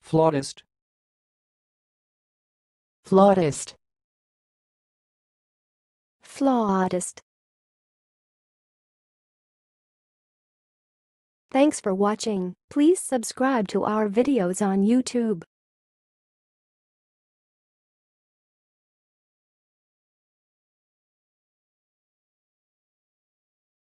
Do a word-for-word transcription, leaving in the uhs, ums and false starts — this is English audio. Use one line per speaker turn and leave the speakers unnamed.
flautist,
flautist,
flautist. Thanks for watching. Please subscribe to our videos on YouTube.